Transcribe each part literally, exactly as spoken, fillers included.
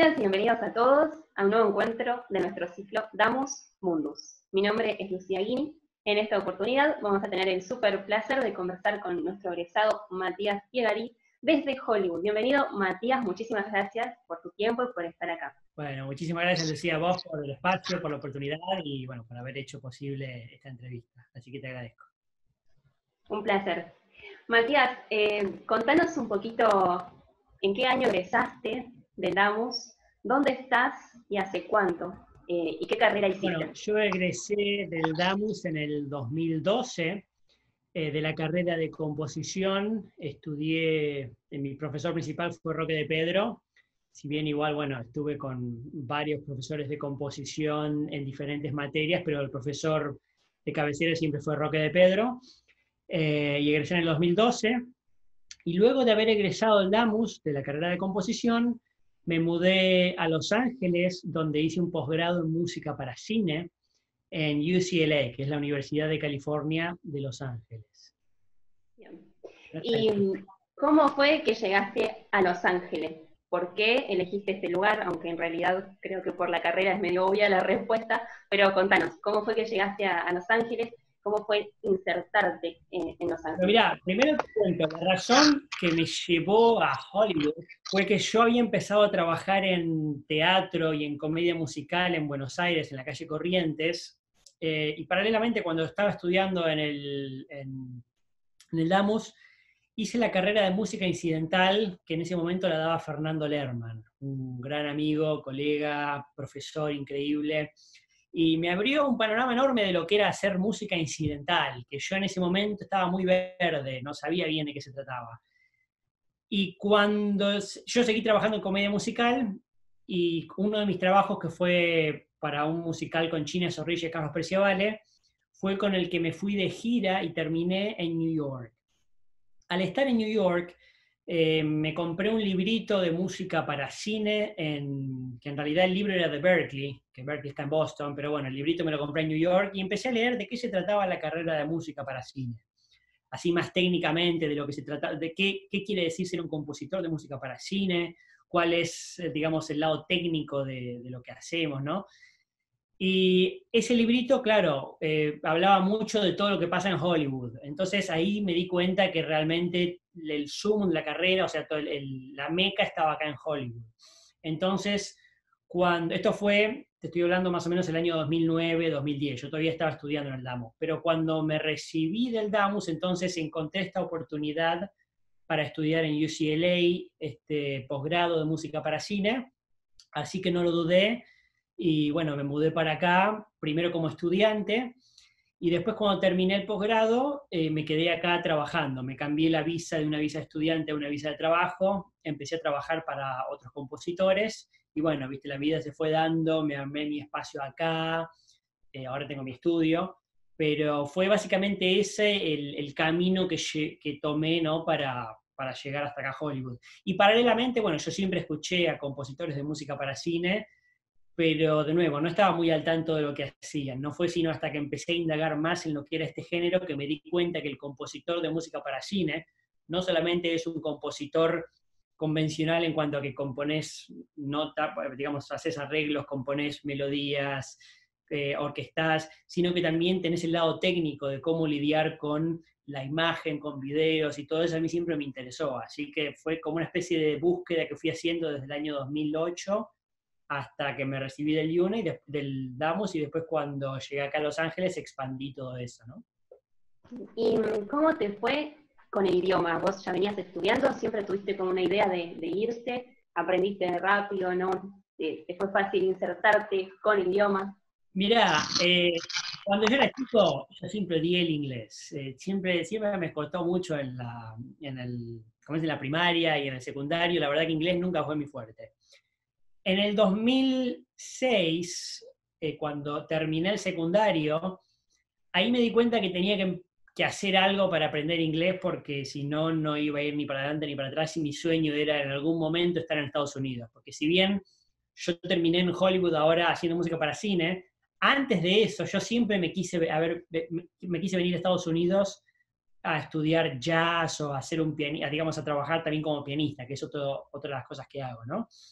Bienvenidas y bienvenidos a todos a un nuevo encuentro de nuestro ciclo Damus Mundus. Mi nombre es Lucía Guini. En esta oportunidad vamos a tener el súper placer de conversar con nuestro egresado Matías Piegari desde Hollywood. Bienvenido, Matías, muchísimas gracias por tu tiempo y por estar acá. Bueno, muchísimas gracias, Lucía, a vos por el espacio, por la oportunidad y bueno, por haber hecho posible esta entrevista. Así que te agradezco. Un placer. Matías, eh, contanos un poquito en qué año egresaste de Damus, dónde estás y hace cuánto, eh, y qué carrera hiciste. Bueno, yo egresé del Damus en el dos mil doce, eh, de la carrera de composición. Estudié, eh, mi profesor principal fue Roque de Pedro, si bien igual, bueno, estuve con varios profesores de composición en diferentes materias, pero el profesor de cabecera siempre fue Roque de Pedro, eh, y egresé en el dos mil doce. Y luego de haber egresado del Damus, de la carrera de composición, me mudé a Los Ángeles, donde hice un posgrado en música para cine en U C L A, que es la Universidad de California de Los Ángeles. Bien. ¿Y cómo fue que llegaste a Los Ángeles? ¿Por qué elegiste este lugar? Aunque en realidad creo que por la carrera es medio obvia la respuesta, pero contanos, ¿cómo fue que llegaste a, a Los Ángeles? ¿Cómo fue insertarte en, en Los Ángeles? Pero mirá, primero te cuento, la razón que me llevó a Hollywood fue que yo había empezado a trabajar en teatro y en comedia musical en Buenos Aires, en la calle Corrientes, eh, y paralelamente cuando estaba estudiando en el, en, en el Damus, hice la carrera de música incidental, que en ese momento la daba Fernando Lerman, un gran amigo, colega, profesor increíble, y me abrió un panorama enorme de lo que era hacer música incidental, que yo en ese momento estaba muy verde, no sabía bien de qué se trataba. Y cuando yo seguí trabajando en comedia musical, y uno de mis trabajos, que fue para un musical con China Zorrilla y Carlos Preciavale, fue con el que me fui de gira y terminé en New York. Al estar en New York, eh, me compré un librito de música para cine, en, que en realidad el libro era de Berkeley, que Berkeley está en Boston, pero bueno, el librito me lo compré en New York y empecé a leer de qué se trataba la carrera de música para cine. Así más técnicamente de lo que se trata, de qué, qué quiere decir ser un compositor de música para cine, cuál es, digamos, el lado técnico de, de lo que hacemos, ¿no? Y ese librito, claro, eh, hablaba mucho de todo lo que pasa en Hollywood. Entonces ahí me di cuenta que realmente el zoom de la carrera, o sea, todo el, el, la meca estaba acá en Hollywood. Entonces, cuando esto fue, te estoy hablando más o menos el año dos mil nueve, dos mil diez, yo todavía estaba estudiando en el Damus, pero cuando me recibí del Damus, entonces encontré esta oportunidad para estudiar en U C L A, este posgrado de música para cine, así que no lo dudé. Y bueno, me mudé para acá, primero como estudiante, y después cuando terminé el posgrado, eh, me quedé acá trabajando. Me cambié la visa de una visa de estudiante a una visa de trabajo, empecé a trabajar para otros compositores, y bueno, viste, la vida se fue dando, me armé mi espacio acá, eh, ahora tengo mi estudio, pero fue básicamente ese el, el camino que, que tomé, ¿no? para, para llegar hasta acá a Hollywood. Y paralelamente, bueno, yo siempre escuché a compositores de música para cine, pero de nuevo, no estaba muy al tanto de lo que hacían. No fue sino hasta que empecé a indagar más en lo que era este género que me di cuenta que el compositor de música para cine no solamente es un compositor convencional en cuanto a que componés nota, digamos, haces arreglos, componés melodías, eh, orquestás, sino que también tenés el lado técnico de cómo lidiar con la imagen, con videos y todo eso. A mí siempre me interesó, así que fue como una especie de búsqueda que fui haciendo desde el año dos mil ocho hasta que me recibí del U N A y de, del Damus, y después cuando llegué acá a Los Ángeles expandí todo eso, ¿no? ¿Y cómo te fue con el idioma? ¿Vos ya venías estudiando? ¿Siempre tuviste como una idea de, de irte? ¿Aprendiste rápido, no? ¿Te, te fue fácil insertarte con el idioma? Mirá, eh, cuando yo era chico, yo siempre odié el inglés. Eh, siempre, siempre me costó mucho en la, en, el, como es, en la primaria y en el secundario. La verdad que inglés nunca fue muy fuerte. En el dos mil seis, eh, cuando terminé el secundario, ahí me di cuenta que tenía que, que hacer algo para aprender inglés, porque si no, no iba a ir ni para adelante ni para atrás, y mi sueño era en algún momento estar en Estados Unidos. Porque si bien yo terminé en Hollywood ahora haciendo música para cine, antes de eso yo siempre me quise, a ver, me quise venir a Estados Unidos a estudiar jazz o a hacer un pianista, digamos, a trabajar también como pianista, que es otro, otra de las cosas que hago, ¿no?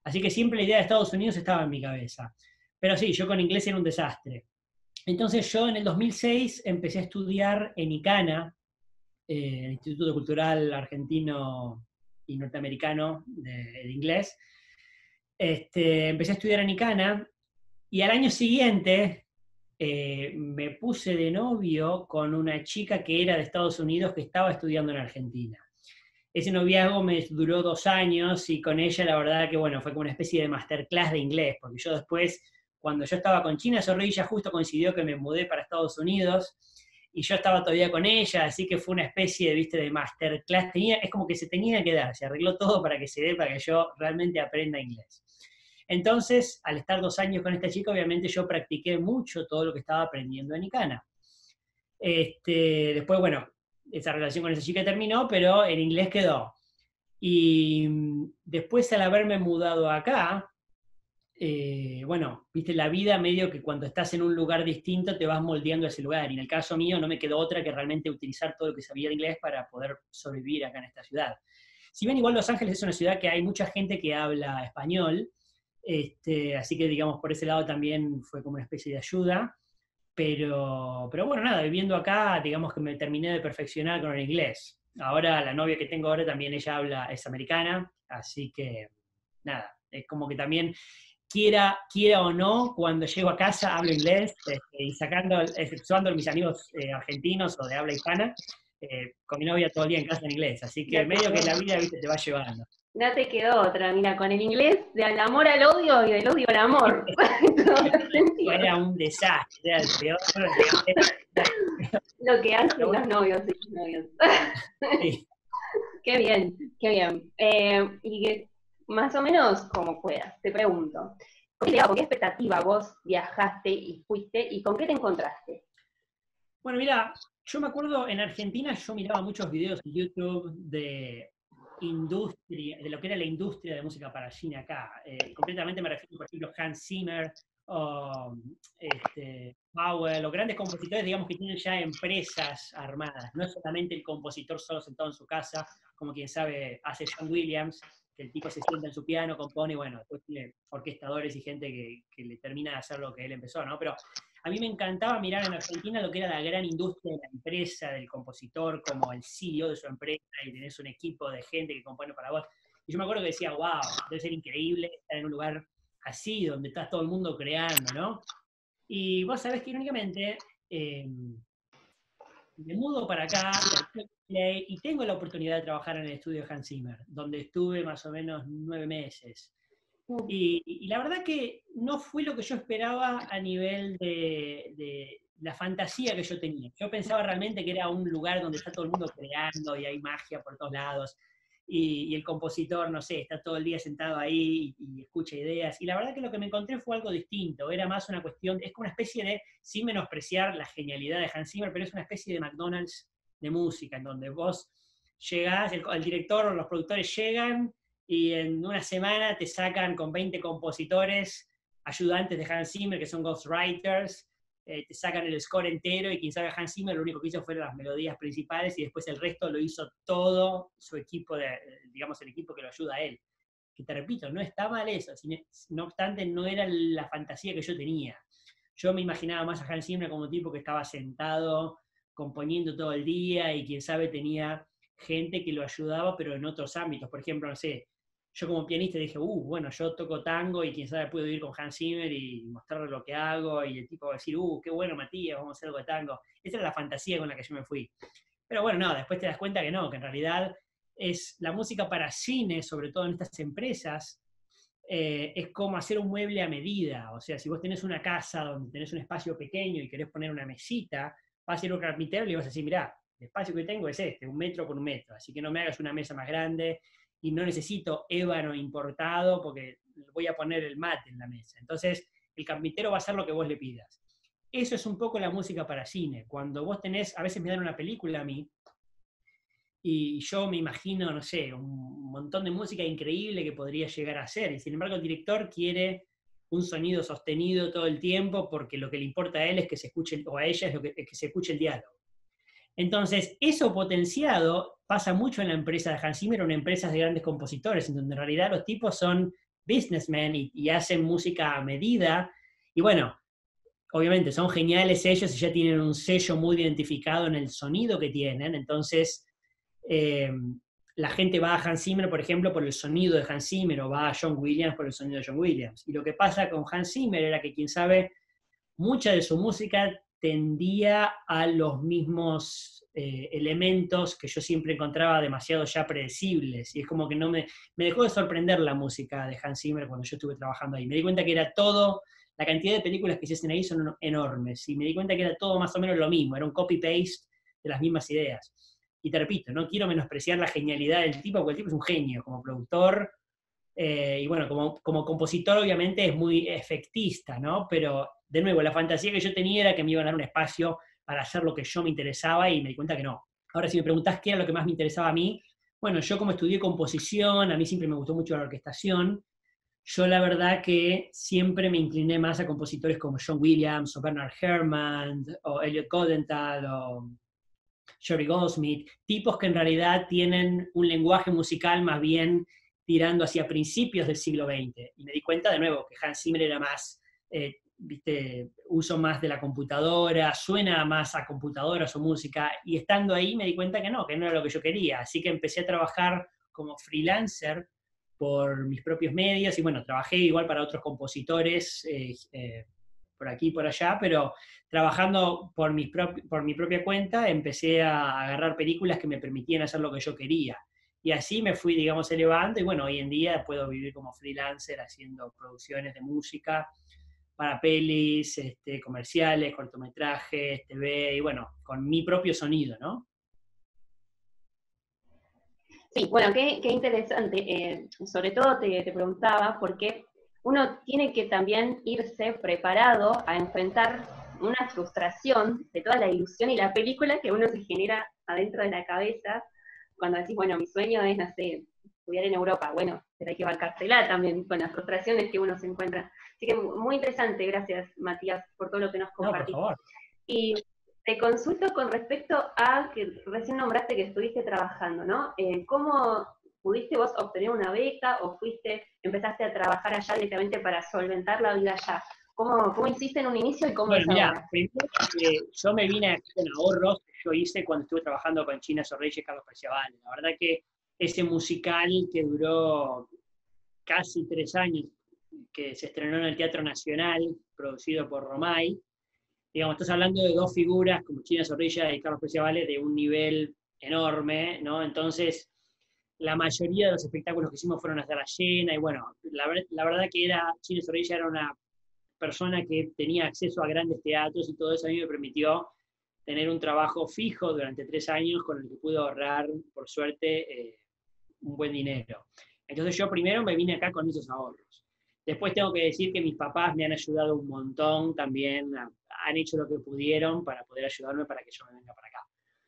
Así que siempre la idea de Estados Unidos estaba en mi cabeza. Pero sí, yo con inglés era un desastre. Entonces yo en el dos mil seis empecé a estudiar en ICANA, eh, el Instituto Cultural Argentino y Norteamericano de, de Inglés. Este, empecé a estudiar en ICANA y al año siguiente eh, me puse de novio con una chica que era de Estados Unidos que estaba estudiando en Argentina. Ese noviazgo me duró dos años y con ella la verdad que bueno, fue como una especie de masterclass de inglés, porque yo después, cuando yo estaba con China Zorrilla, justo coincidió que me mudé para Estados Unidos y yo estaba todavía con ella, así que fue una especie de, viste, de masterclass. Tenía, es como que se tenía que dar, se arregló todo para que se dé, para que yo realmente aprenda inglés. Entonces, al estar dos años con esta chica, obviamente yo practiqué mucho todo lo que estaba aprendiendo en ICANA. Este, después, bueno, esa relación con esa chica terminó, pero en inglés quedó. Y después, al haberme mudado acá, eh, bueno, viste, la vida medio que cuando estás en un lugar distinto te vas moldeando a ese lugar. Y en el caso mío no me quedó otra que realmente utilizar todo lo que sabía de inglés para poder sobrevivir acá en esta ciudad. Si bien igual Los Ángeles es una ciudad que hay mucha gente que habla español, este, así que digamos por ese lado también fue como una especie de ayuda, pero, pero bueno, nada, viviendo acá, digamos que me terminé de perfeccionar con el inglés. Ahora la novia que tengo ahora también ella habla, es americana, así que nada, es como que también quiera, quiera o no, cuando llego a casa hablo inglés, este, y sacando, exceptuando a mis amigos eh, argentinos o de habla hispana, eh, con mi novia todo el día en casa en inglés, así que medio que la vida, viste, te va llevando. No te quedó otra, mira, con el inglés, del amor al odio y del odio al amor. Era un desastre, era el peor. Lo que hacen los novios y los novios. Sí. Qué bien, qué bien. Eh, y más o menos como puedas, te pregunto, ¿con qué, ¿con qué expectativa vos viajaste y fuiste y con qué te encontraste? Bueno, mira, yo me acuerdo en Argentina yo miraba muchos videos en YouTube de industria, de lo que era la industria de música para cine acá. Eh, concretamente me refiero, por ejemplo, a Hans Zimmer, o este, Powell, los grandes compositores, digamos, que tienen ya empresas armadas. No es solamente el compositor solo sentado en su casa, como quien sabe hace John Williams, que el tipo se sienta en su piano, compone, y bueno, después tiene orquestadores y gente que, que le termina de hacer lo que él empezó, ¿no? Pero a mí me encantaba mirar en Argentina lo que era la gran industria de la empresa, del compositor, como el C E O de su empresa, y tenés un equipo de gente que compone para vos. Y yo me acuerdo que decía, wow, debe ser increíble estar en un lugar así, donde está todo el mundo creando, ¿no? Y vos sabés que irónicamente, eh, me mudo para acá, y tengo la oportunidad de trabajar en el estudio de Hans Zimmer, donde estuve más o menos nueve meses. Y, y la verdad que no fue lo que yo esperaba a nivel de, de la fantasía que yo tenía. Yo pensaba realmente que era un lugar donde está todo el mundo creando y hay magia por todos lados. Y, y el compositor, no sé, está todo el día sentado ahí y, y escucha ideas. Y la verdad que lo que me encontré fue algo distinto. Era más una cuestión, es como una especie de, sin menospreciar la genialidad de Hans Zimmer, pero es una especie de McDonald's de música, en donde vos llegás, el, el director o los productores llegan, y en una semana te sacan con veinte compositores, ayudantes de Hans Zimmer, que son ghostwriters, eh, te sacan el score entero, y quien sabe Hans Zimmer lo único que hizo fueron las melodías principales, y después el resto lo hizo todo su equipo, de, digamos, el equipo que lo ayuda a él. Que te repito, no está mal eso, no obstante no era la fantasía que yo tenía. Yo me imaginaba más a Hans Zimmer como un tipo que estaba sentado, componiendo todo el día, y quien sabe tenía gente que lo ayudaba, pero en otros ámbitos. Por ejemplo, no sé, yo como pianista dije, uh, bueno, yo toco tango y quién sabe puedo ir con Hans Zimmer y mostrarle lo que hago, y el tipo va a decir, uh, qué bueno Matías, vamos a hacer algo de tango. Esa era la fantasía con la que yo me fui. Pero bueno, no, después te das cuenta que no, que en realidad es la música para cine, sobre todo en estas empresas, eh, es como hacer un mueble a medida. O sea, si vos tenés una casa donde tenés un espacio pequeño y querés poner una mesita, vas a ir a un carpintero y vas a decir, mirá, el espacio que tengo es este, un metro por un metro, así que no me hagas una mesa más grande, y no necesito ébano importado porque voy a poner el mate en la mesa. Entonces, el carpintero va a hacer lo que vos le pidas. Eso es un poco la música para cine. Cuando vos tenés, a veces me dan una película a mí, y yo me imagino, no sé, un montón de música increíble que podría llegar a ser, y sin embargo el director quiere un sonido sostenido todo el tiempo, porque lo que le importa a él es que se escuche, o a ella es lo que, es que se escuche el diálogo. Entonces, eso potenciado pasa mucho en la empresa de Hans Zimmer, o en empresas de grandes compositores, en donde en realidad los tipos son businessmen y, y hacen música a medida. Y bueno, obviamente son geniales ellos y ya tienen un sello muy identificado en el sonido que tienen. Entonces, eh, la gente va a Hans Zimmer, por ejemplo, por el sonido de Hans Zimmer, o va a John Williams por el sonido de John Williams. Y lo que pasa con Hans Zimmer era que, quién sabe, mucha de su música tendía a los mismos eh, elementos que yo siempre encontraba demasiado ya predecibles. Y es como que no me, me dejó de sorprender la música de Hans Zimmer cuando yo estuve trabajando ahí. Me di cuenta que era todo, la cantidad de películas que se hacen ahí son enormes. Y me di cuenta que era todo más o menos lo mismo, era un copy-paste de las mismas ideas. Y te repito, no quiero menospreciar la genialidad del tipo, porque el tipo es un genio como productor, eh, y bueno, como, como compositor obviamente es muy efectista, ¿no? Pero, de nuevo, la fantasía que yo tenía era que me iban a dar un espacio para hacer lo que yo me interesaba y me di cuenta que no. Ahora, si me preguntás qué era lo que más me interesaba a mí, bueno, yo como estudié composición, a mí siempre me gustó mucho la orquestación, yo la verdad que siempre me incliné más a compositores como John Williams, o Bernard Herrmann, o Elliot Goldenthal, o Jerry Goldsmith, tipos que en realidad tienen un lenguaje musical más bien tirando hacia principios del siglo veinte. Y me di cuenta de nuevo que Hans Zimmer era más, eh, viste, uso más de la computadora, suena más a computadora su música, y estando ahí me di cuenta que no, que no era lo que yo quería. Así que empecé a trabajar como freelancer por mis propios medios, y bueno, trabajé igual para otros compositores, eh, eh, por aquí y por allá, pero trabajando por, mis por mi propia cuenta, empecé a agarrar películas que me permitían hacer lo que yo quería. Y así me fui, digamos, elevando, y bueno, hoy en día puedo vivir como freelancer haciendo producciones de música para pelis, este, comerciales, cortometrajes, T V, y bueno, con mi propio sonido, ¿no? Sí, bueno, qué, qué interesante. Eh, sobre todo te, te preguntaba porque uno tiene que también irse preparado a enfrentar una frustración de toda la ilusión y la película que uno se genera adentro de la cabeza cuando decís, bueno, mi sueño es, no sé, estudiar en Europa. Bueno, pero hay que bancársela también con las frustraciones que uno se encuentra. Así que muy interesante, gracias Matías por todo lo que nos compartiste. No, por favor. Y te consulto con respecto a que recién nombraste que estuviste trabajando, ¿no? Eh, ¿Cómo pudiste vos obtener una beca o fuiste, empezaste a trabajar allá directamente para solventar la vida allá? ¿Cómo, cómo hiciste en un inicio y cómo Bueno, es mira, ahora? primero eh, yo me vine aquí con ahorros que yo hice cuando estuve trabajando con China Sorreyes y Carlos Preciavale. La verdad que ese musical que duró casi tres años, que se estrenó en el Teatro Nacional, producido por Romay, digamos, estás hablando de dos figuras como China Zorrilla y Carlos Preciavale de un nivel enorme, ¿no? Entonces, la mayoría de los espectáculos que hicimos fueron a sala llena, y bueno, la, la verdad que era, China Zorrilla era una persona que tenía acceso a grandes teatros, y todo eso a mí me permitió tener un trabajo fijo durante tres años con el que pude ahorrar, por suerte, eh, un buen dinero. Entonces yo primero me vine acá con esos ahorros. Después tengo que decir que mis papás me han ayudado un montón también, han hecho lo que pudieron para poder ayudarme para que yo me venga para acá.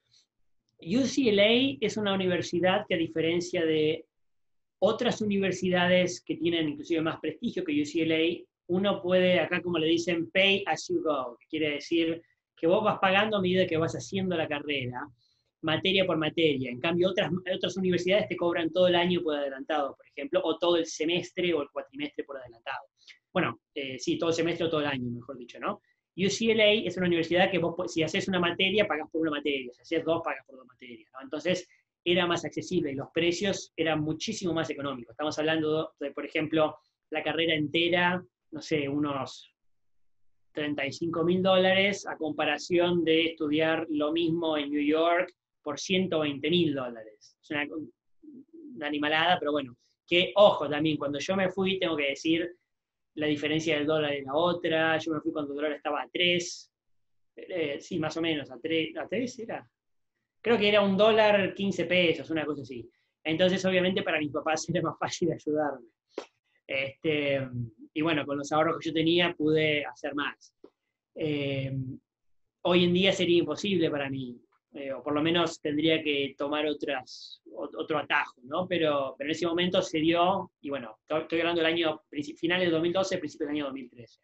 U C L A es una universidad que, a diferencia de otras universidades que tienen inclusive más prestigio que U C L A, uno puede, acá como le dicen, pay as you go, que quiere decir que vos vas pagando a medida que vas haciendo la carrera, materia por materia. En cambio, otras, otras universidades te cobran todo el año por adelantado, por ejemplo, o todo el semestre o el cuatrimestre por adelantado. Bueno, eh, sí, todo el semestre o todo el año, mejor dicho, ¿no? U C L A es una universidad que vos, si haces una materia, pagas por una materia, si haces dos, pagas por dos materias, ¿no? Entonces, era más accesible y los precios eran muchísimo más económicos. Estamos hablando de, por ejemplo, la carrera entera, no sé, unos treinta y cinco mil dólares a comparación de estudiar lo mismo en New York por ciento veinte mil dólares. Es una, una animalada, pero bueno, que ojo también, cuando yo me fui, tengo que decir la diferencia del dólar y la otra. Yo me fui cuando el dólar estaba a tres, eh, sí, más o menos, a tres, ¿a tres era? Creo que era un dólar quince pesos, una cosa así. Entonces, obviamente, para mis papás era más fácil ayudarme. Este, y bueno, con los ahorros que yo tenía pude hacer más. Eh, hoy en día sería imposible para mí, eh, o por lo menos tendría que tomar otras, otro atajo, ¿no? Pero, pero en ese momento se dio, y bueno, estoy hablando del año, finales de dos mil doce, principios del año dos mil trece.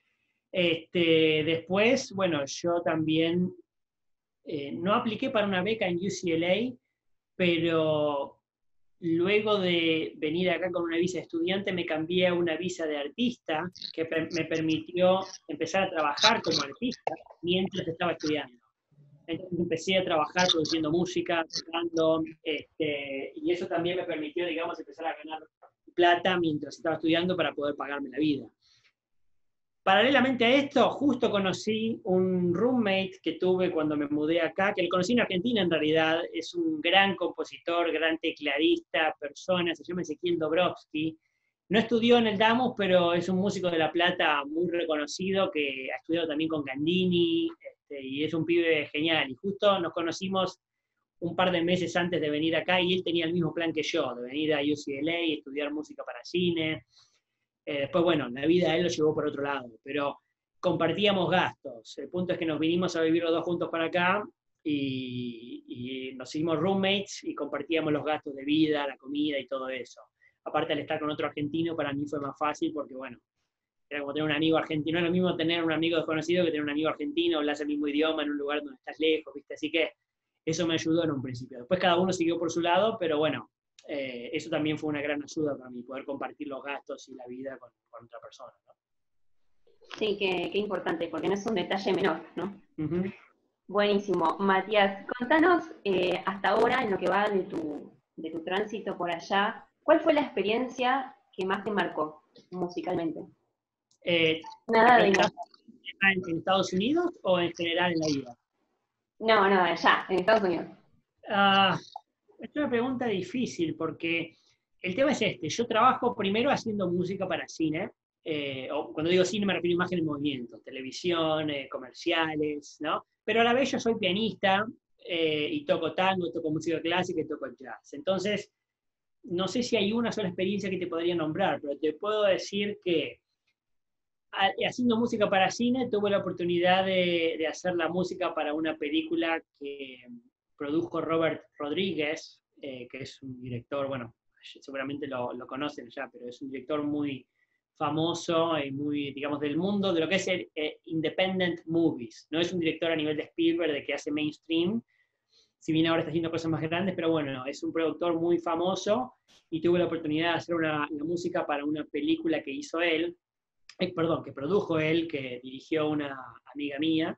Este, después, bueno, yo también eh, no apliqué para una beca en U C L A, pero luego de venir acá con una visa de estudiante, me cambié a una visa de artista que me permitió empezar a trabajar como artista mientras estaba estudiando. Entonces empecé a trabajar produciendo música, tocando, este, y eso también me permitió, digamos, empezar a ganar plata mientras estaba estudiando para poder pagarme la vida. Paralelamente a esto, justo conocí un roommate que tuve cuando me mudé acá, que lo conocí en Argentina en realidad, es un gran compositor, gran tecladista, persona, se llama Ezequiel Dobrowski. No estudió en el Damos, pero es un músico de La Plata muy reconocido, que ha estudiado también con Gandini, este, y es un pibe genial. Y justo nos conocimos un par de meses antes de venir acá, y él tenía el mismo plan que yo, de venir a U C L A y estudiar música para cine. Eh, después, bueno, la vida él lo llevó por otro lado, pero compartíamos gastos. El punto es que nos vinimos a vivir los dos juntos para acá y, y nos hicimos roommates y compartíamos los gastos de vida, la comida y todo eso. Aparte, al estar con otro argentino, para mí fue más fácil porque, bueno, era como tener un amigo argentino. No es lo mismo tener un amigo desconocido que tener un amigo argentino, hablas el mismo idioma en un lugar donde estás lejos, ¿viste? Así que eso me ayudó en un principio. Después cada uno siguió por su lado, pero bueno, Eh, eso también fue una gran ayuda para mí, poder compartir los gastos y la vida con, con otra persona, ¿no? Sí, qué, qué importante, porque no es un detalle menor, ¿no? Uh-huh. Buenísimo. Matías, contanos eh, hasta ahora, en lo que va de tu, de tu tránsito por allá, ¿cuál fue la experiencia que más te marcó musicalmente? Eh, Nada de nada. ¿En, ¿En Estados Unidos o en general en la vida? No, no, allá, en Estados Unidos. Uh, es una pregunta difícil porque el tema es este. Yo trabajo primero haciendo música para cine. Eh, o cuando digo cine me refiero a imagen en movimiento, televisión, eh, comerciales, ¿no? Pero a la vez yo soy pianista eh, y toco tango, toco música clásica y toco jazz. Entonces, no sé si hay una sola experiencia que te podría nombrar, pero te puedo decir que haciendo música para cine tuve la oportunidad de, de hacer la música para una película que produjo Robert Rodríguez, eh, que es un director, bueno, seguramente lo, lo conocen ya, pero es un director muy famoso y muy, digamos, del mundo de lo que es el eh, independent movies. No es un director a nivel de Spielberg, de que hace mainstream, si bien ahora está haciendo cosas más grandes, pero bueno, es un productor muy famoso y tuve la oportunidad de hacer una, una música para una película que hizo él, eh, perdón, que produjo él, que dirigió una amiga mía.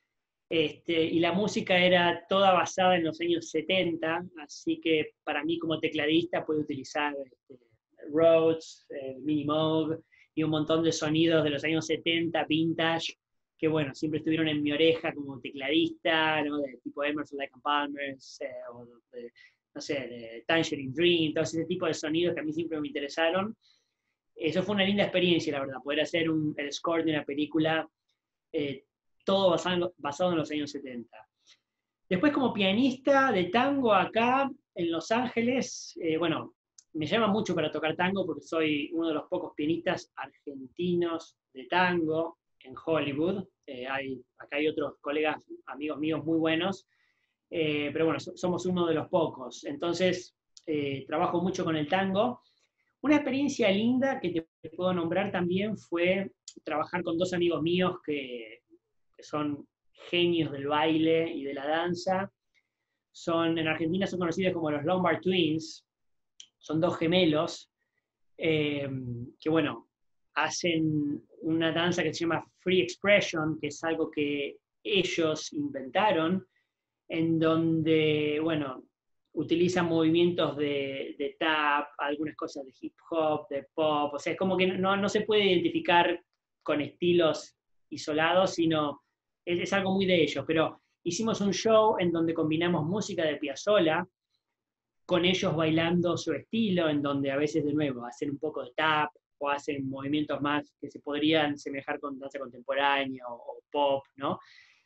Este, y la música era toda basada en los años setenta, así que para mí como tecladista puedo utilizar este, Rhodes, eh, Mini Moog y un montón de sonidos de los años setenta, vintage, que bueno, siempre estuvieron en mi oreja como tecladista, ¿no? De tipo Emerson, Lake and Palmer, eh, o de, no sé, de Tangerine Dream, todo ese tipo de sonidos que a mí siempre me interesaron. Eso fue una linda experiencia, la verdad, poder hacer un, el score de una película eh, todo basado, basado en los años setenta. Después como pianista de tango acá en Los Ángeles, eh, bueno, me llama mucho para tocar tango porque soy uno de los pocos pianistas argentinos de tango en Hollywood. Eh, hay, acá hay otros colegas, amigos míos muy buenos, eh, pero bueno, so, somos uno de los pocos. Entonces, eh, trabajo mucho con el tango. Una experiencia linda que te puedo nombrar también fue trabajar con dos amigos míos que, que son genios del baile y de la danza. Son, en Argentina son conocidos como los Lombard Twins, son dos gemelos, eh, que bueno, hacen una danza que se llama Free Expression, que es algo que ellos inventaron, en donde, bueno, utilizan movimientos de, de tap, algunas cosas de hip hop, de pop, o sea, es como que no, no se puede identificar con estilos isolados, sino es, es algo muy de ellos, pero hicimos un show en donde combinamos música de Piazzolla con ellos bailando su estilo, en donde a veces de nuevo hacen un poco de tap o hacen movimientos más que se podrían semejar con danza contemporánea o, o pop, ¿no?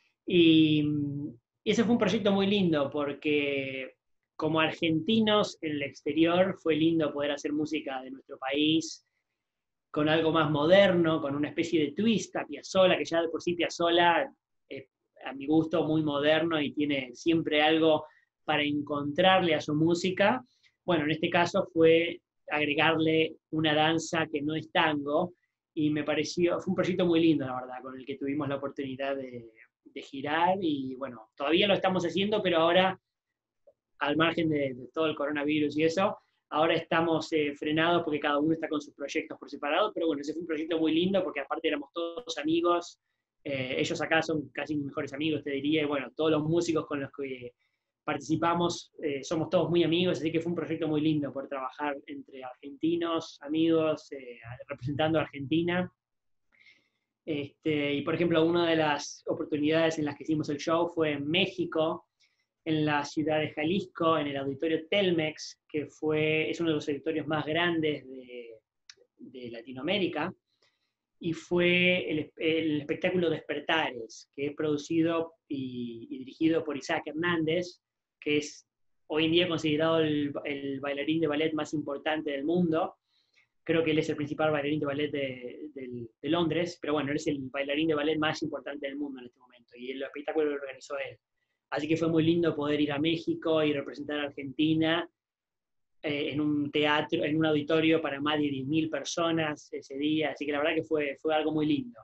Y, y ese fue un proyecto muy lindo porque como argentinos en el exterior fue lindo poder hacer música de nuestro país con algo más moderno, con una especie de twist a Piazzolla, que ya de por sí Piazzolla es a mi gusto muy moderno y tiene siempre algo para encontrarle a su música. Bueno, en este caso fue agregarle una danza que no es tango y me pareció, fue un proyecto muy lindo, la verdad, con el que tuvimos la oportunidad de, de girar y bueno, todavía lo estamos haciendo, pero ahora, al margen de, de todo el coronavirus y eso, Ahora estamos eh, frenados porque cada uno está con sus proyectos por separado, pero bueno, ese fue un proyecto muy lindo porque aparte éramos todos amigos, eh, ellos acá son casi mis mejores amigos, te diría, y bueno, todos los músicos con los que participamos eh, somos todos muy amigos, así que fue un proyecto muy lindo por trabajar entre argentinos, amigos, eh, representando a Argentina. Este, y por ejemplo, una de las oportunidades en las que hicimos el show fue en México, en la ciudad de Jalisco, en el auditorio Telmex, que fue, es uno de los auditorios más grandes de, de Latinoamérica, y fue el, el espectáculo Despertares, que es producido y, y dirigido por Isaac Hernández, que es hoy en día considerado el, el bailarín de ballet más importante del mundo. Creo que él es el principal bailarín de ballet de, de, de Londres, pero bueno, él es el bailarín de ballet más importante del mundo en este momento, y el espectáculo lo organizó él. Así que fue muy lindo poder ir a México y representar a Argentina eh, en un teatro, en un auditorio para más de diez mil personas ese día, así que la verdad que fue, fue algo muy lindo.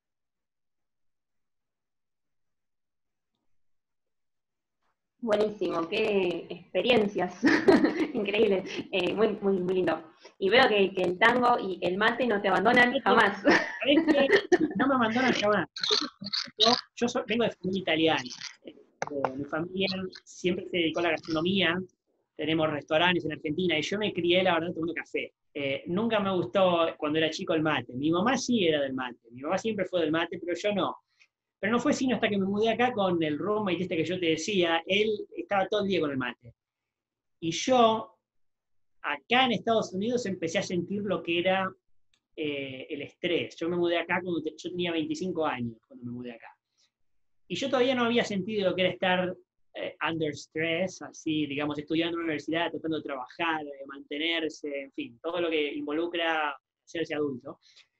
Buenísimo, qué experiencias increíbles, eh, muy, muy, muy lindo. Y veo que, que el tango y el mate no te abandonan jamás. ¿Sabés qué? No me abandonan jamás. Yo, yo soy, vengo de familia italiana. Eh, mi familia siempre se dedicó a la gastronomía. Tenemos restaurantes en Argentina y yo me crié, la verdad, tomando café. Eh, nunca me gustó cuando era chico el mate. Mi mamá sí era del mate. Mi mamá siempre fue del mate, pero yo no. Pero no fue sino hasta que me mudé acá con el roommate este que yo te decía, él estaba todo el día con el mate. Y yo, acá en Estados Unidos, empecé a sentir lo que era eh, el estrés. Yo me mudé acá cuando te, yo tenía veinticinco años, cuando me mudé acá. Y yo todavía no había sentido lo que era estar eh, under stress, así, digamos, estudiando en la universidad, tratando de trabajar, de mantenerse, en fin, todo lo que involucra hacerse adulto.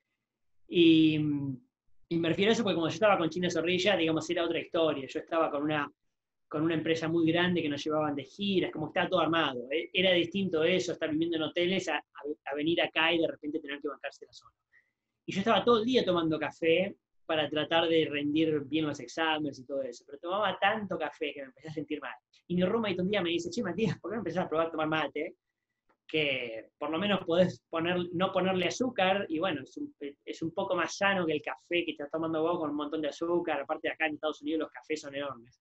Y, y me refiero a eso porque como yo estaba con China Zorrilla, digamos, era otra historia. Yo estaba con una, con una empresa muy grande que nos llevaban de giras, como estaba todo armado. Era distinto eso, estar viviendo en hoteles, a, a, a venir acá y de repente tener que bancarse la zona. Y yo estaba todo el día tomando café para tratar de rendir bien los exámenes y todo eso. Pero tomaba tanto café que me empecé a sentir mal. Y mi roommate un día me dice, che, Matías, ¿por qué no empezás a probar a tomar mate? Que por lo menos podés poner, no ponerle azúcar, y bueno, es un, es un poco más sano que el café que estás tomando vos con un montón de azúcar. Aparte de acá en Estados Unidos los cafés son enormes.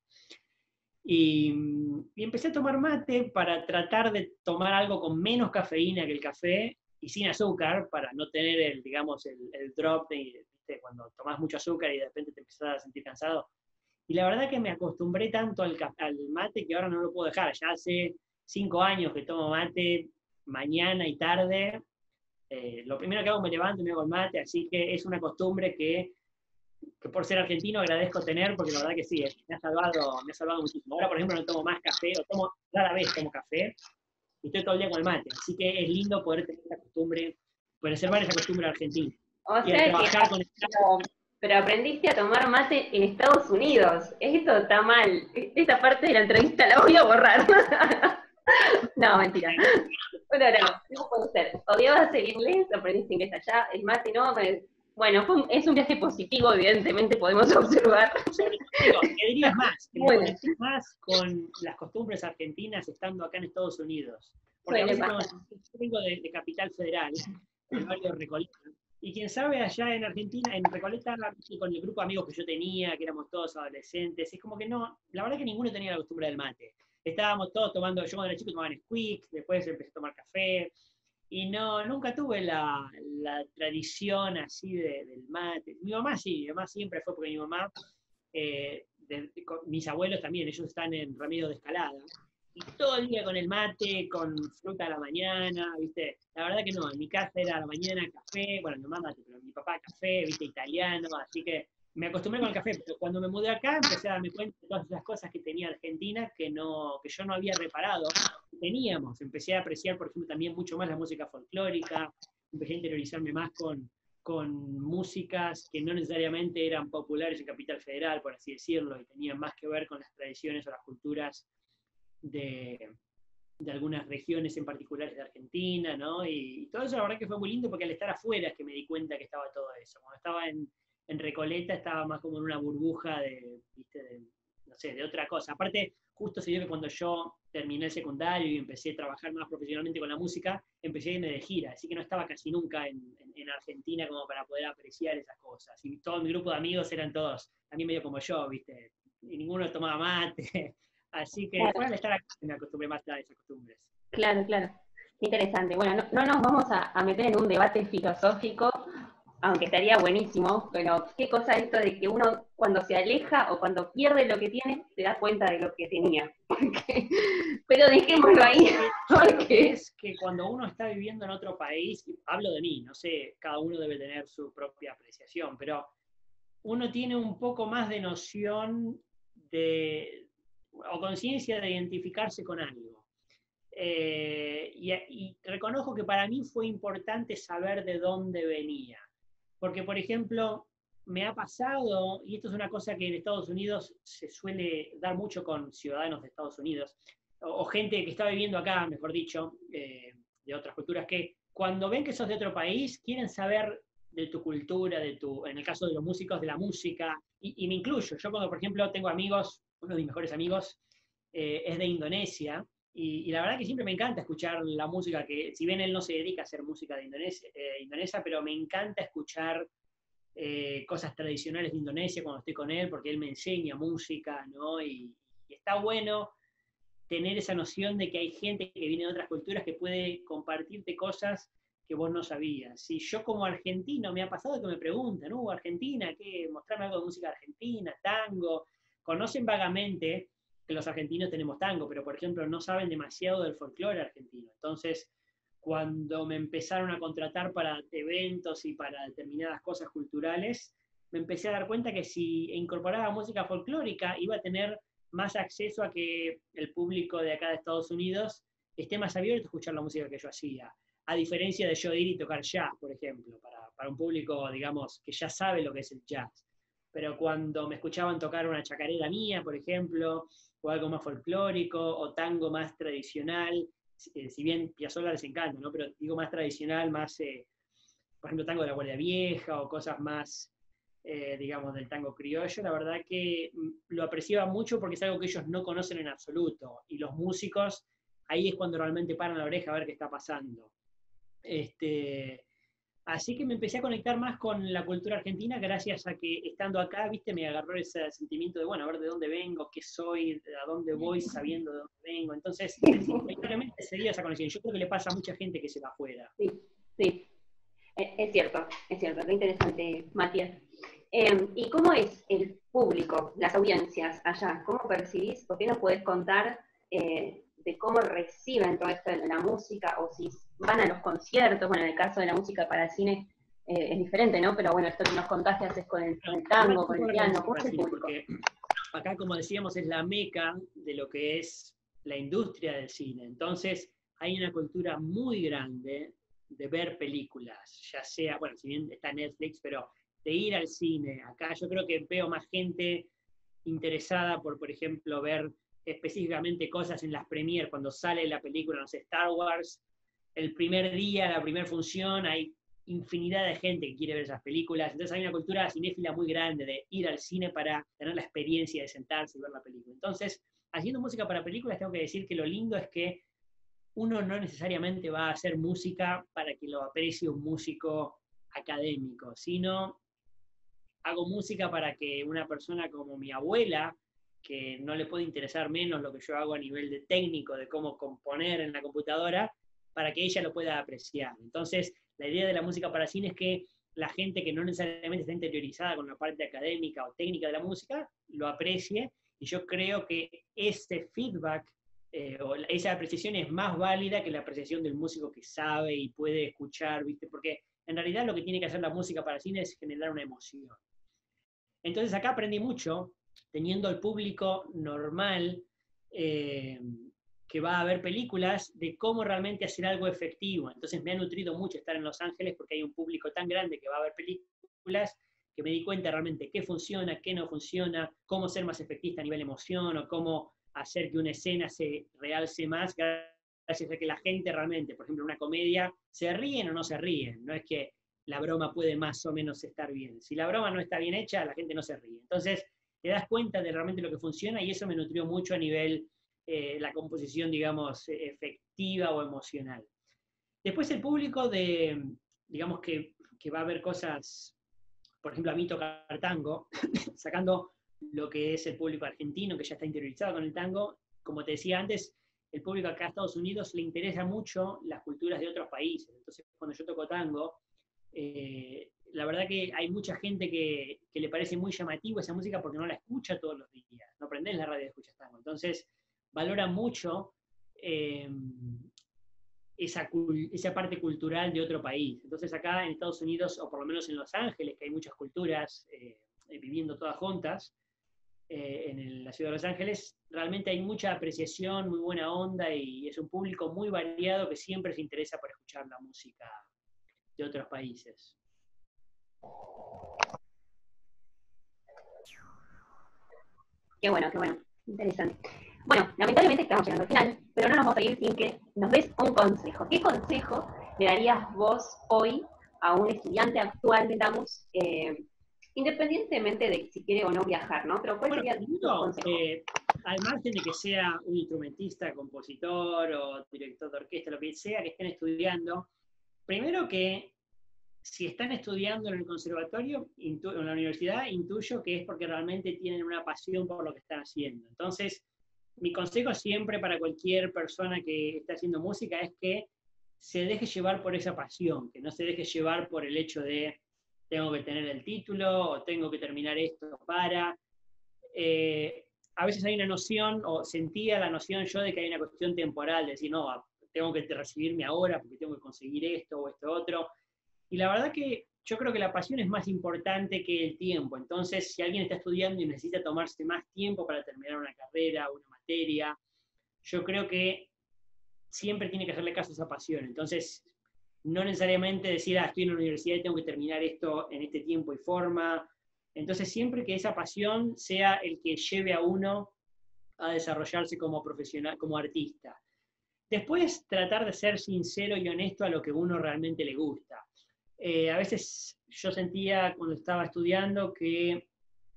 Y, y empecé a tomar mate para tratar de tomar algo con menos cafeína que el café, y sin azúcar, para no tener el, digamos, el, el drop de, ¿viste? Cuando tomás mucho azúcar y de repente te empezás a sentir cansado. Y la verdad que me acostumbré tanto al, al mate que ahora no lo puedo dejar. Ya hace cinco años que tomo mate mañana y tarde. Eh, lo primero que hago me levanto y me hago el mate, así que es una costumbre que, que por ser argentino agradezco tener, porque la verdad que sí, me ha salvado, me ha salvado muchísimo. Ahora, por ejemplo, no tomo más café, o tomo, rara vez tomo café, y estoy todo el día con el mate. Así que es lindo poder tener esa costumbre, preservar esa costumbre argentina. O y sea trabajar que, con el... pero, pero aprendiste a tomar mate en Estados Unidos. Esto está mal. Esta parte de la entrevista la voy a borrar. No, mentira. Bueno, no, no puede ser. Odiabas el inglés, aprendiste inglés allá, el mate no. Bueno, fue un, es un viaje positivo, evidentemente podemos observar. Digo, ¿qué dirías más? Que Bueno. me conecté más con las costumbres argentinas estando acá en Estados Unidos. Porque a veces cuando yo vengo de, de Capital Federal, del barrio Recoleta, y quien sabe allá en Argentina, en Recoleta, con el grupo de amigos que yo tenía, que éramos todos adolescentes, es como que no, la verdad que ninguno tenía la costumbre del mate. Estábamos todos tomando, yo cuando era chico tomaba Nesquik, después empecé a tomar café, y no, nunca tuve la, la tradición así de, del mate. Mi mamá sí, mi mamá siempre fue, porque mi mamá, eh, de, de, con, mis abuelos también, ellos están en Ramiro de Escalada, y todo el día con el mate, con fruta a la mañana, ¿viste? La verdad que no, en mi casa era a la mañana café, bueno, mi mamá mate, pero mi papá café, ¿viste? Italiano, así que me acostumbré con el café, pero cuando me mudé acá empecé a darme cuenta de todas las cosas que tenía Argentina que, no, que yo no había reparado, que teníamos. Empecé a apreciar, por ejemplo, también mucho más la música folclórica, empecé a interiorizarme más con, con músicas que no necesariamente eran populares en Capital Federal, por así decirlo, y tenían más que ver con las tradiciones o las culturas de, de algunas regiones en particulares de Argentina, ¿no? Y, y todo eso la verdad que fue muy lindo, porque al estar afuera es que me di cuenta que estaba todo eso. Cuando estaba en en Recoleta estaba más como en una burbuja de, ¿viste? de, no sé, de otra cosa. Aparte, justo se dio que cuando yo terminé el secundario y empecé a trabajar más profesionalmente con la música, empecé a irme de gira, así que no estaba casi nunca en, en, en Argentina como para poder apreciar esas cosas. Y todo mi grupo de amigos eran todos, también medio como yo, ¿viste? Y ninguno tomaba mate, así que Claro, fue al estar acá que me acostumbré más a esas costumbres. claro, claro. Qué interesante. Bueno, no, no nos vamos a, a meter en un debate filosófico, aunque estaría buenísimo, pero qué cosa esto de que uno cuando se aleja o cuando pierde lo que tiene, se da cuenta de lo que tenía. Porque- pero dejémoslo ahí, Porque yo creo que porque es que cuando uno está viviendo en otro país, y hablo de mí, no sé, cada uno debe tener su propia apreciación, pero uno tiene un poco más de noción de, o conciencia de identificarse con algo. Eh, y, y reconozco que para mí fue importante saber de dónde venía. Porque, por ejemplo, me ha pasado, y esto es una cosa que en Estados Unidos se suele dar mucho con ciudadanos de Estados Unidos, o, o gente que está viviendo acá, mejor dicho, eh, de otras culturas, que cuando ven que sos de otro país, quieren saber de tu cultura, de tu, en el caso de los músicos, de la música, y, y me incluyo. Yo cuando, por ejemplo, tengo amigos, uno de mis mejores amigos eh, es de Indonesia, y, y, la verdad que siempre me encanta escuchar la música, que si bien él no se dedica a hacer música de Indonesia, eh, Indonesia pero me encanta escuchar eh, cosas tradicionales de Indonesia cuando estoy con él, porque él me enseña música, ¿no? Y, y está bueno tener esa noción de que hay gente que viene de otras culturas que puede compartirte cosas que vos no sabías. Si yo como argentino me ha pasado que me preguntan, uh, Argentina, ¿qué? Mostrame algo de música argentina, tango. Conocen vagamente que los argentinos tenemos tango, pero por ejemplo no saben demasiado del folclore argentino. Entonces, cuando me empezaron a contratar para eventos y para determinadas cosas culturales, me empecé a dar cuenta que si incorporaba música folclórica iba a tener más acceso a que el público de acá de Estados Unidos esté más abierto a escuchar la música que yo hacía. A diferencia de yo ir y tocar jazz, por ejemplo, para, para un público, digamos, que ya sabe lo que es el jazz. Pero cuando me escuchaban tocar una chacarera mía, por ejemplo, o algo más folclórico, o tango más tradicional, eh, si bien Piazzolla les encanta, ¿no? Pero digo más tradicional, más, eh, por ejemplo, tango de la Guardia Vieja, o cosas más, eh, digamos, del tango criollo, la verdad que lo apreciaba mucho porque es algo que ellos no conocen en absoluto. Y los músicos, ahí es cuando realmente paran la oreja a ver qué está pasando. Este, así que me empecé a conectar más con la cultura argentina gracias a que estando acá, viste, me agarró ese sentimiento de, bueno, a ver de dónde vengo, qué soy, a dónde voy, sabiendo de dónde vengo. Entonces, inmediatamente se dio esa conexión. Yo creo que le pasa a mucha gente que se va afuera. sí, sí, es cierto, es cierto, qué interesante, Matías. Eh, ¿Y cómo es el público, las audiencias allá? ¿Cómo percibís? ¿Por qué nos podés contar eh, de cómo reciben todo esto de la música? O si van a los conciertos, bueno, en el caso de la música para cine eh, es diferente, ¿no? Pero bueno, esto que nos contaste haces con el, con el tango, con el piano, ¿cómo es el público? Porque acá, como decíamos, es la meca de lo que es la industria del cine. Entonces, hay una cultura muy grande de ver películas, ya sea, bueno, si bien está Netflix, pero de ir al cine. Acá yo creo que veo más gente interesada por, por ejemplo, ver específicamente cosas en las premiers, cuando sale la película, no sé, Star Wars, el primer día, la primera función, hay infinidad de gente que quiere ver esas películas, entonces hay una cultura cinéfila muy grande de ir al cine para tener la experiencia de sentarse y ver la película. Entonces, haciendo música para películas, tengo que decir que lo lindo es que uno no necesariamente va a hacer música para que lo aprecie un músico académico, sino hago música para que una persona como mi abuela, que no le puede interesar menos lo que yo hago a nivel de técnico, de cómo componer en la computadora, para que ella lo pueda apreciar. Entonces, la idea de la música para cine es que la gente que no necesariamente está interiorizada con la parte académica o técnica de la música, lo aprecie, y yo creo que ese feedback, eh, o esa apreciación es más válida que la apreciación del músico que sabe y puede escuchar, ¿viste? Porque en realidad lo que tiene que hacer la música para cine es generar una emoción. Entonces acá aprendí mucho, teniendo el público normal eh, que va a ver películas, de cómo realmente hacer algo efectivo. Entonces me ha nutrido mucho estar en Los Ángeles porque hay un público tan grande que va a ver películas que me di cuenta realmente qué funciona, qué no funciona, cómo ser más efectista a nivel emoción o cómo hacer que una escena se realce más gracias a que la gente realmente, por ejemplo, en una comedia, se ríen o no se ríen. No es que la broma puede más o menos estar bien. Si la broma no está bien hecha, la gente no se ríe. Entonces, te das cuenta de realmente lo que funciona, y eso me nutrió mucho a nivel eh, la composición, digamos, efectiva o emocional. Después el público de, digamos que, que va a ver cosas, por ejemplo, a mí tocar tango, sacando lo que es el público argentino, que ya está interiorizado con el tango, como te decía antes, el público acá en Estados Unidos le interesa mucho las culturas de otros países. Entonces, cuando yo toco tango, eh, la verdad que hay mucha gente que, que le parece muy llamativo esa música porque no la escucha todos los días. No prendés la radio y escuchas tango. Entonces, valora mucho eh, esa, esa parte cultural de otro país. Entonces, acá en Estados Unidos, o por lo menos en Los Ángeles, que hay muchas culturas eh, viviendo todas juntas, Eh, en el, la ciudad de Los Ángeles, realmente hay mucha apreciación, muy buena onda, y es un público muy variado que siempre se interesa por escuchar la música de otros países. Qué bueno, qué bueno, interesante. Bueno, lamentablemente estamos llegando al final, pero no nos vamos a ir sin que nos des un consejo. ¿Qué consejo le darías vos hoy a un estudiante actual, digamos, eh, independientemente de si quiere o no viajar, ¿no? Pero ¿cuál bueno, sería tu consejo? Eh, al margen de que sea un instrumentista, compositor o director de orquesta, lo que sea que estén estudiando, primero que si están estudiando en el conservatorio, en la universidad, intuyo que es porque realmente tienen una pasión por lo que están haciendo. Entonces, mi consejo siempre para cualquier persona que está haciendo música es que se deje llevar por esa pasión, que no se deje llevar por el hecho de tengo que tener el título, o tengo que terminar esto para. Eh, a veces hay una noción, o sentía la noción yo de que hay una cuestión temporal, de decir, no, tengo que recibirme ahora porque tengo que conseguir esto o esto otro. Y la verdad que yo creo que la pasión es más importante que el tiempo. Entonces, si alguien está estudiando y necesita tomarse más tiempo para terminar una carrera, una materia, yo creo que siempre tiene que hacerle caso a esa pasión. Entonces, no necesariamente decir, ah, estoy en la universidad y tengo que terminar esto en este tiempo y forma. Entonces, siempre que esa pasión sea el que lleve a uno a desarrollarse como profesional, como artista. Después, tratar de ser sincero y honesto a lo que uno realmente le gusta. Eh, a veces yo sentía cuando estaba estudiando que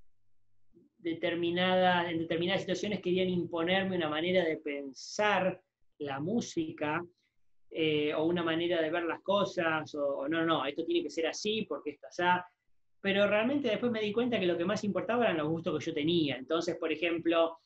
determinada, en determinadas situaciones querían imponerme una manera de pensar la música, eh, o una manera de ver las cosas, o, o no, no, esto tiene que ser así porque esto así. Pero realmente después me di cuenta que lo que más importaba eran los gustos que yo tenía. Entonces, por ejemplo,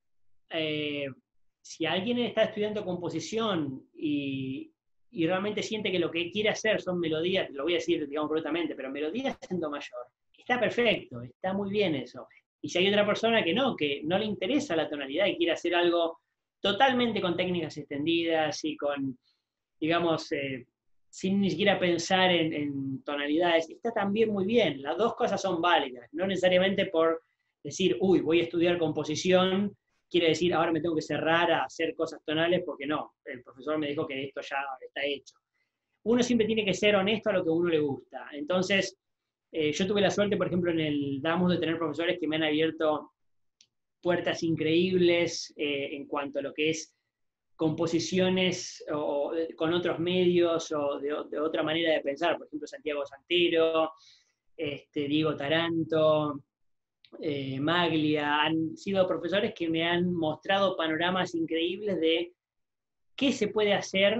eh, si alguien está estudiando composición y, y realmente siente que lo que quiere hacer son melodías, lo voy a decir, digamos, brutalmente, pero melodías en do mayor, está perfecto, está muy bien eso. Y si hay otra persona que no, que no le interesa la tonalidad y quiere hacer algo totalmente con técnicas extendidas y con, digamos, eh, sin ni siquiera pensar en, en tonalidades, está también muy bien. Las dos cosas son válidas, no necesariamente por decir, uy, voy a estudiar composición, quiere decir, ahora me tengo que cerrar a hacer cosas tonales, porque no, el profesor me dijo que esto ya está hecho. Uno siempre tiene que ser honesto a lo que a uno le gusta. Entonces, eh, yo tuve la suerte, por ejemplo, en el Damus de tener profesores que me han abierto puertas increíbles eh, en cuanto a lo que es composiciones o, o, con otros medios o de, de, otra manera de pensar. Por ejemplo, Santiago Santero, este, Diego Taranto, eh, Maglia, han sido profesores que me han mostrado panoramas increíbles de qué se puede hacer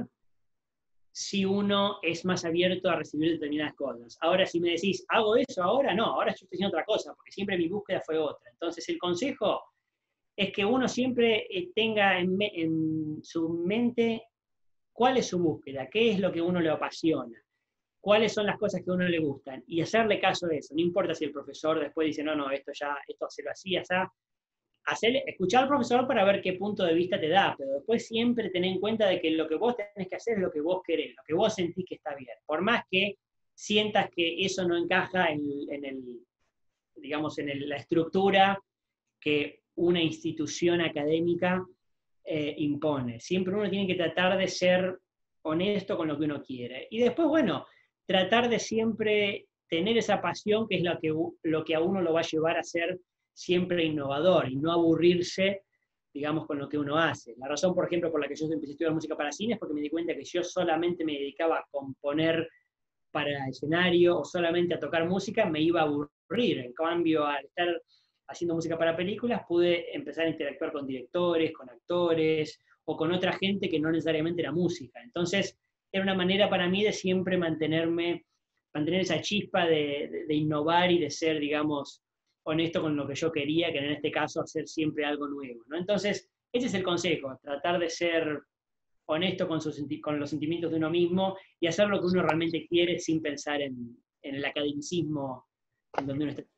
si uno es más abierto a recibir determinadas cosas. Ahora, si me decís, ¿hago eso ahora? No, ahora yo estoy haciendo otra cosa, porque siempre mi búsqueda fue otra. Entonces, el consejo es que uno siempre tenga en, en su mente cuál es su búsqueda, qué es lo que a uno le apasiona, cuáles son las cosas que a uno le gustan, y hacerle caso a eso. No importa si el profesor después dice, no, no, esto ya, esto se lo hacía, ya. Hacerle, escuchar al profesor para ver qué punto de vista te da, pero después siempre tener en cuenta de que lo que vos tenés que hacer es lo que vos querés, lo que vos sentís que está bien. Por más que sientas que eso no encaja en, en el, digamos, en el, la estructura que una institución académica eh, impone. Siempre uno tiene que tratar de ser honesto con lo que uno quiere. Y después, bueno, tratar de siempre tener esa pasión que es lo que, lo que a uno lo va a llevar a ser siempre innovador y no aburrirse, digamos, con lo que uno hace. La razón, por ejemplo, por la que yo empecé a estudiar música para cine es porque me di cuenta que yo solamente me dedicaba a componer para escenario o solamente a tocar música, me iba a aburrir. En cambio, al estar haciendo música para películas, pude empezar a interactuar con directores, con actores, o con otra gente que no necesariamente era música. Entonces, era una manera para mí de siempre mantenerme, mantener esa chispa de, de, de innovar y de ser, digamos, honesto con lo que yo quería, que en este caso hacer siempre algo nuevo, ¿no? Entonces, ese es el consejo, tratar de ser honesto con, sus, con los sentimientos de uno mismo y hacer lo que uno realmente quiere sin pensar en, en el academicismo en donde uno está.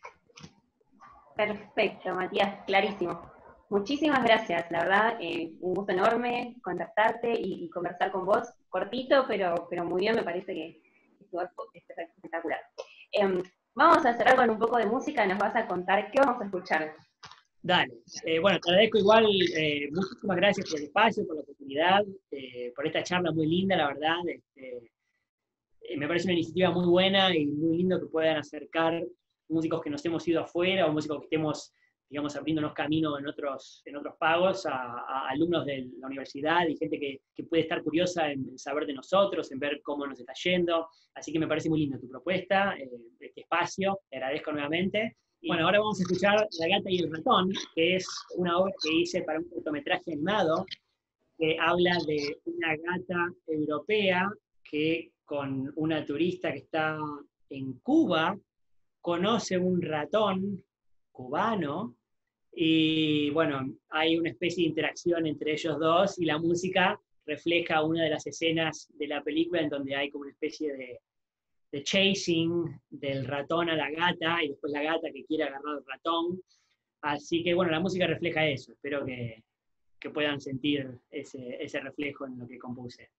Perfecto, Matías, clarísimo. Muchísimas gracias, la verdad, eh, un gusto enorme contactarte y, y conversar con vos, cortito, pero, pero muy bien, me parece que estuvo espectacular. Eh, vamos a cerrar con un poco de música, nos vas a contar qué vamos a escuchar. Dale, eh, bueno, te agradezco igual, eh, muchísimas gracias por el espacio, por la oportunidad, eh, por esta charla muy linda, la verdad, este, eh, me parece una iniciativa muy buena y muy lindo que puedan acercar músicos que nos hemos ido afuera o músicos que estemos, digamos, abriéndonos camino en otros, en otros pagos a, a alumnos de la universidad y gente que, que puede estar curiosa en, en saber de nosotros, en ver cómo nos está yendo. Así que me parece muy linda tu propuesta, eh, este espacio, te agradezco nuevamente. Y bueno, ahora vamos a escuchar La gata y el ratón, que es una obra que hice para un cortometraje animado que habla de una gata europea que con una turista que está en Cuba conoce un ratón cubano y bueno, hay una especie de interacción entre ellos dos y la música refleja una de las escenas de la película en donde hay como una especie de, de chasing del ratón a la gata y después la gata que quiere agarrar al ratón. Así que bueno, la música refleja eso, espero que, que puedan sentir ese, ese reflejo en lo que compuse.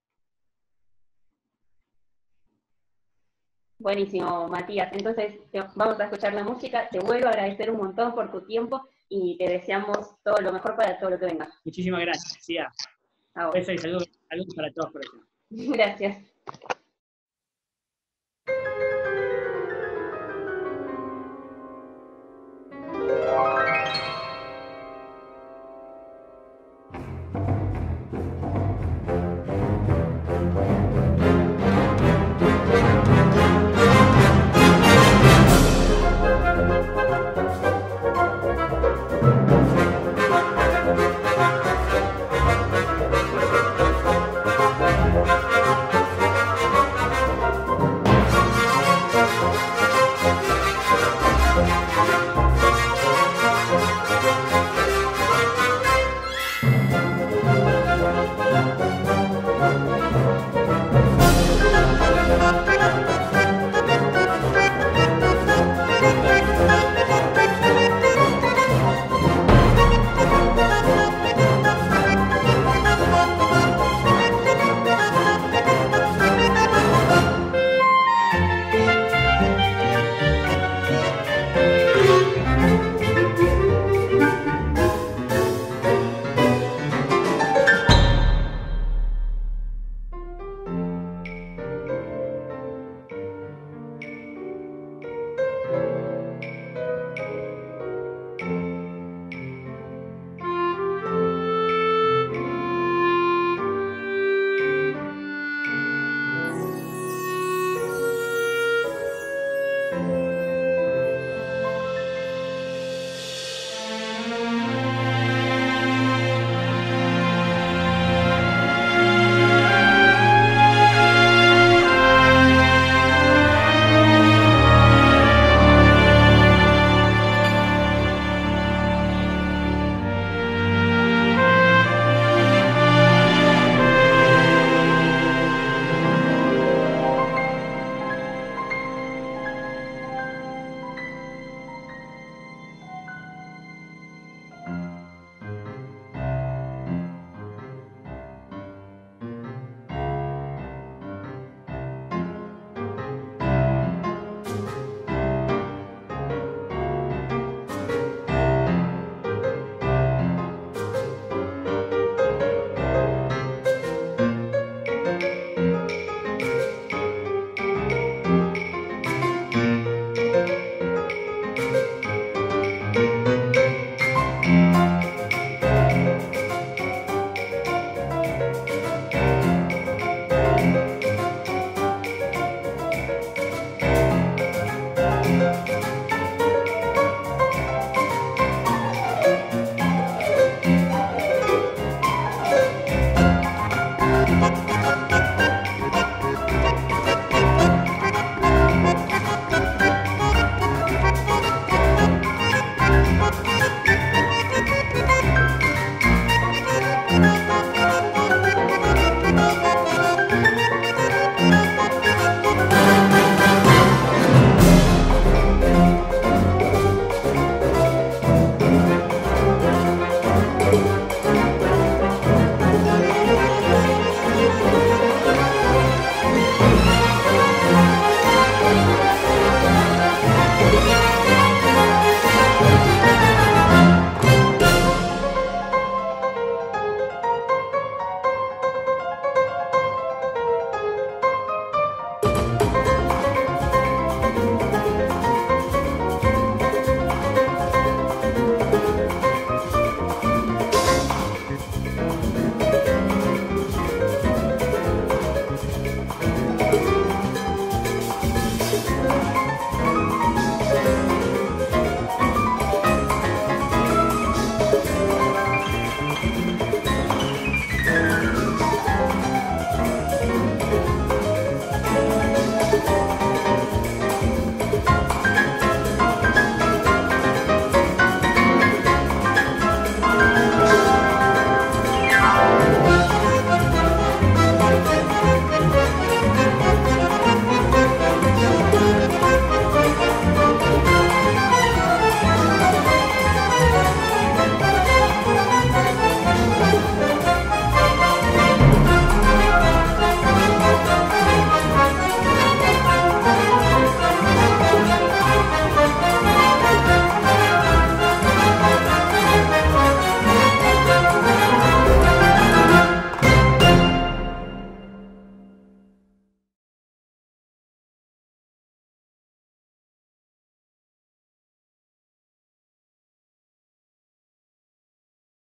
Buenísimo, Matías. Entonces, vamos a escuchar la música. Te vuelvo a agradecer un montón por tu tiempo y te deseamos todo lo mejor para todo lo que venga. Muchísimas gracias, Cia. Besos y saludos, saludos para todos por eso. Gracias.